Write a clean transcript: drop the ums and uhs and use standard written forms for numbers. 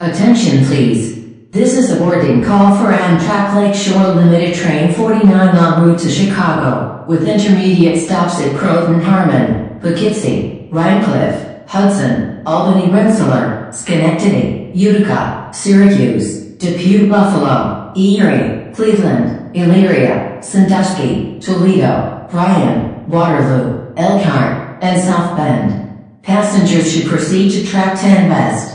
Attention please. This is a boarding call for Amtrak Lakeshore Limited Train 49 en route to Chicago, with intermediate stops at Croton Harmon, Poughkeepsie, Rhinecliff, Hudson, Albany-Rensselaer, Schenectady, Utica, Syracuse, Depew-Buffalo, Erie, Cleveland, Elyria, Sandusky, Toledo, Bryan, Waterloo, Elkhart, and South Bend. Passengers should proceed to track 10 west.